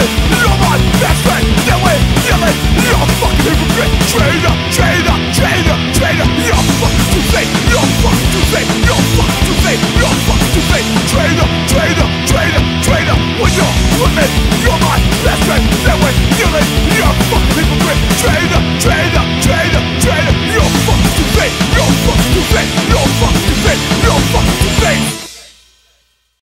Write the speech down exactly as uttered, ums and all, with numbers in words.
You're my best friend. Get away, get away. You're a fucking hypocrite.